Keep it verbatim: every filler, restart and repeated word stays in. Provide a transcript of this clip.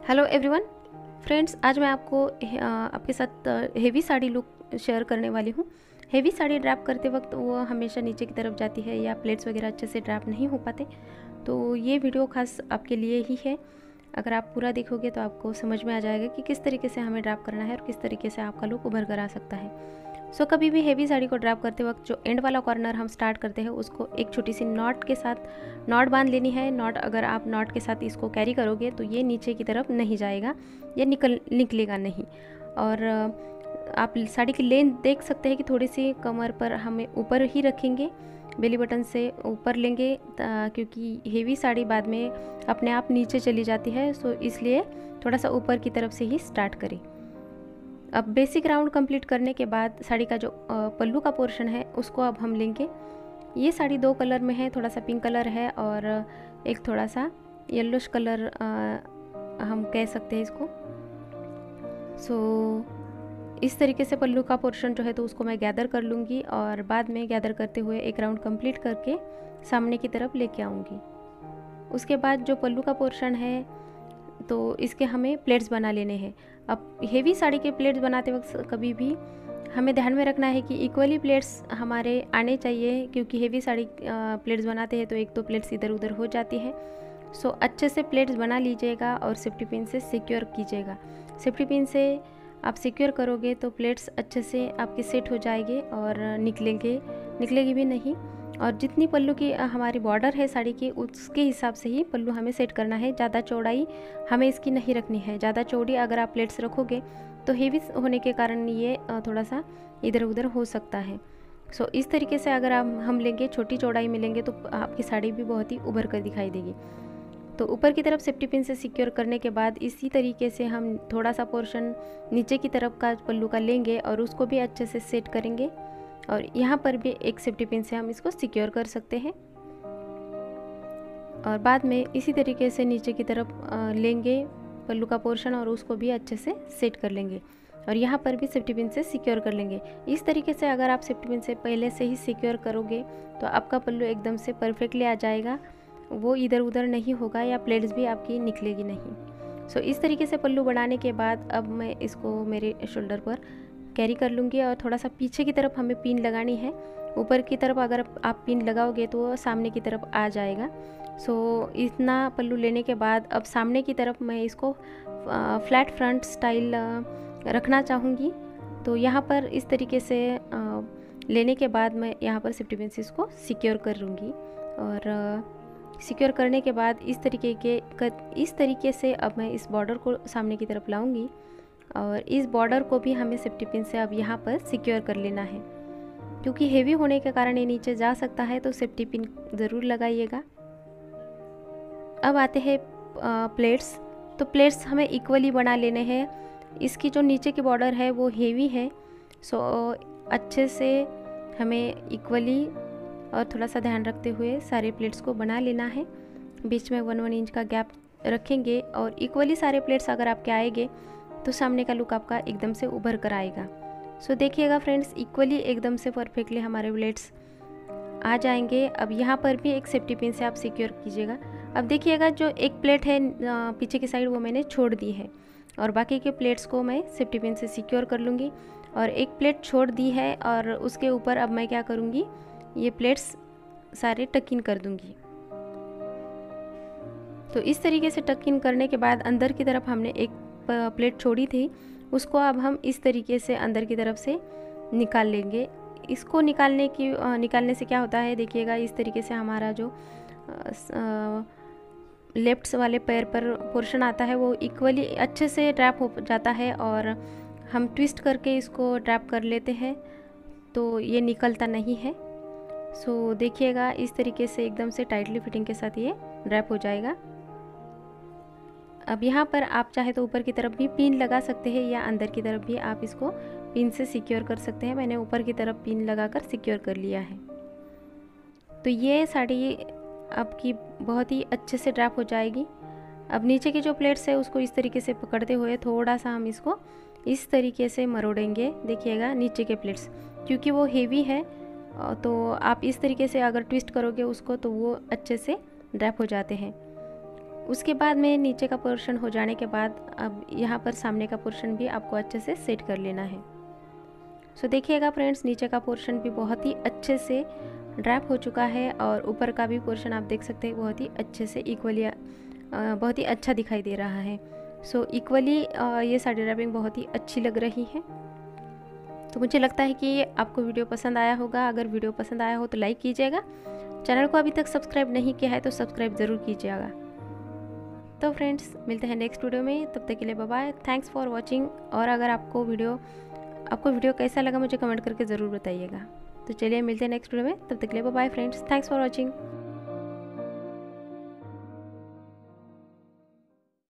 Hello everyone friends, आज मैं आपको अ, आपके साथ हेवी साड़ी लुक शेयर करने वाली हूँ। हेवी साड़ी ड्रैप करते वक्त वो हमेशा नीचे की तरफ जाती है या प्लेट्स वगैरह अच्छे से ड्रैप नहीं हो पाते, तो ये वीडियो खास आपके लिए ही है। अगर आप पूरा देखोगे तो आपको समझ में आ जाएगा कि किस तरीके से हमें ड्रैप करना है और किस तरीके से आपका लुक उभर कर आ सकता है। सो so, कभी भी हेवी साड़ी को ड्रैप करते वक्त जो एंड वाला कॉर्नर हम स्टार्ट करते हैं उसको एक छोटी सी नॉट के साथ नॉट बांध लेनी है। नॉट अगर आप नॉट के साथ इसको कैरी करोगे तो ये नीचे की तरफ नहीं जाएगा, ये निकल निकलेगा नहीं। और आप साड़ी की लेंथ देख सकते हैं कि थोड़ी सी कमर पर हमें ऊपर ही रखेंगे, बेली बटन से ऊपर लेंगे, क्योंकि हेवी साड़ी बाद में अपने आप नीचे चली जाती है। सो इसलिए थोड़ा सा ऊपर की तरफ से ही स्टार्ट करें। अब बेसिक राउंड कंप्लीट करने के बाद साड़ी का जो पल्लू का पोर्शन है उसको अब हम लेंगे। ये साड़ी दो कलर में है, थोड़ा सा पिंक कलर है और एक थोड़ा सा येलोश कलर आ, हम कह सकते हैं इसको। सो इस तरीके से पल्लू का पोर्शन जो है तो उसको मैं गैदर कर लूँगी और बाद में गैदर करते हुए एक राउंड कंप्लीट करके सामने की तरफ लेके आऊँगी। उसके बाद जो पल्लू का पोर्शन है तो इसके हमें प्लेट्स बना लेने हैं। अब हेवी साड़ी के प्लेट्स बनाते वक्त कभी भी हमें ध्यान में रखना है कि इक्वली प्लेट्स हमारे आने चाहिए, क्योंकि हेवी साड़ी प्लेट्स बनाते हैं तो एक तो प्लेट्स इधर उधर हो जाती है। सो अच्छे से प्लेट्स बना लीजिएगा और सेफ्टी पिन से सिक्योर कीजिएगा। सेफ्टी पिन से आप सिक्योर करोगे तो प्लेट्स अच्छे से आपके सेट हो जाएंगे और निकलेंगे निकलेगी भी नहीं। और जितनी पल्लू की हमारी बॉर्डर है साड़ी की उसके हिसाब से ही पल्लू हमें सेट करना है। ज़्यादा चौड़ाई हमें इसकी नहीं रखनी है। ज़्यादा चौड़ी अगर आप प्लेट्स रखोगे तो हेवी होने के कारण ये थोड़ा सा इधर उधर हो सकता है। सो so, इस तरीके से अगर आप हम लेंगे, छोटी चौड़ाई में लेंगे तो आपकी साड़ी भी बहुत ही उभर कर दिखाई देगी। तो ऊपर की तरफ सेफ्टी पिन से सिक्योर करने के बाद इसी तरीके से हम थोड़ा सा पोर्शन नीचे की तरफ का पल्लू का लेंगे और उसको भी अच्छे से सेट करेंगे और यहाँ पर भी एक सेफ्टी पिन से हम इसको सिक्योर कर सकते हैं। और बाद में इसी तरीके से नीचे की तरफ लेंगे पल्लू का पोर्शन और उसको भी अच्छे से सेट कर लेंगे और यहाँ पर भी सेफ्टी पिन से सिक्योर कर लेंगे। इस तरीके से अगर आप सेफ्टी पिन से पहले से ही सिक्योर करोगे तो आपका पल्लू एकदम से परफेक्टली आ जाएगा, वो इधर उधर नहीं होगा या प्लेट्स भी आपकी निकलेगी नहीं। सो इस तरीके से पल्लू बनाने के बाद अब मैं इसको मेरे शोल्डर पर कैरी कर लूँगी और थोड़ा सा पीछे की तरफ हमें पिन लगानी है। ऊपर की तरफ अगर आप पिन लगाओगे तो सामने की तरफ आ जाएगा। सो इतना पल्लू लेने के बाद अब सामने की तरफ मैं इसको फ्लैट फ्रंट स्टाइल रखना चाहूँगी। तो यहाँ पर इस तरीके से लेने के बाद मैं यहाँ पर सेफ्टी पिन से इसको सिक्योर कर लूँगी और सिक्योर करने के बाद इस तरीके के इस तरीके से अब मैं इस बॉर्डर को सामने की तरफ लाऊँगी और इस बॉर्डर को भी हमें सेफ्टी पिन से अब यहाँ पर सिक्योर कर लेना है। क्योंकि हेवी होने के कारण ये नीचे जा सकता है तो सेफ्टी पिन ज़रूर लगाइएगा। अब आते हैं प्लेट्स। तो प्लेट्स हमें इक्वली बना लेने हैं। इसकी जो नीचे की बॉर्डर है वो हेवी है, सो अच्छे से हमें इक्वली और थोड़ा सा ध्यान रखते हुए सारे प्लेट्स को बना लेना है। बीच में वन वन इंच का गैप रखेंगे और इक्वली सारे प्लेट्स अगर आपके आएंगे तो सामने का लुक आपका एकदम से उभर कर आएगा। सो so, देखिएगा फ्रेंड्स, इक्वली एकदम से परफेक्टली हमारे प्लेट्स आ जाएंगे। अब यहाँ पर भी एक सेफ्टी पिन से आप सिक्योर कीजिएगा। अब देखिएगा जो एक प्लेट है पीछे की साइड वो मैंने छोड़ दी है और बाकी के प्लेट्स को मैं सेफ्टी पिन से सिक्योर कर लूँगी। और एक प्लेट छोड़ दी है और उसके ऊपर अब मैं क्या करूँगी, ये प्लेट्स सारे टक इन कर दूँगी। तो इस तरीके से टक इन करने के बाद अंदर की तरफ हमने एक प्लेट छोड़ी थी, उसको अब हम इस तरीके से अंदर की तरफ से निकाल लेंगे। इसको निकालने की निकालने से क्या होता है, देखिएगा इस तरीके से हमारा जो लेफ्ट वाले पैर पर पोर्शन आता है वो इक्वली अच्छे से ड्रैप हो जाता है और हम ट्विस्ट करके इसको ड्रैप कर लेते हैं तो ये निकलता नहीं है। सो देखिएगा इस तरीके से एकदम से टाइटली फिटिंग के साथ ये ड्रैप हो जाएगा। अब यहाँ पर आप चाहे तो ऊपर की तरफ भी पिन लगा सकते हैं या अंदर की तरफ भी आप इसको पिन से सिक्योर कर सकते हैं। मैंने ऊपर की तरफ पिन लगाकर सिक्योर कर लिया है। तो ये साड़ी आपकी बहुत ही अच्छे से ड्रैप हो जाएगी। अब नीचे की जो प्लेट्स है उसको इस तरीके से पकड़ते हुए थोड़ा सा हम इसको इस तरीके से मरोड़ेंगे। देखिएगा नीचे के प्लेट्स क्योंकि वो हेवी है तो आप इस तरीके से अगर ट्विस्ट करोगे उसको तो वो अच्छे से ड्रैप हो जाते हैं। उसके बाद में नीचे का पोर्शन हो जाने के बाद अब यहाँ पर सामने का पोर्शन भी आपको अच्छे से सेट कर लेना है। सो देखिएगा फ्रेंड्स, नीचे का पोर्शन भी बहुत ही अच्छे से ड्रैप हो चुका है और ऊपर का भी पोर्शन आप देख सकते हैं बहुत ही अच्छे से इक्वली बहुत ही अच्छा दिखाई दे रहा है। सो so, इक्वली ये साड़ी रैपिंग बहुत ही अच्छी लग रही है। तो मुझे लगता है कि आपको वीडियो पसंद आया होगा। अगर वीडियो पसंद आया हो तो लाइक कीजिएगा, चैनल को अभी तक सब्सक्राइब नहीं किया है तो सब्सक्राइब ज़रूर कीजिएगा। तो फ्रेंड्स, मिलते हैं नेक्स्ट वीडियो में, तब तक के लिए bye bye, thanks for watching. और अगर आपको वीडियो आपको वीडियो कैसा लगा मुझे कमेंट करके ज़रूर बताइएगा। तो चलिए मिलते हैं नेक्स्ट वीडियो में, तब तक के लिए bye bye friends, thanks for watching.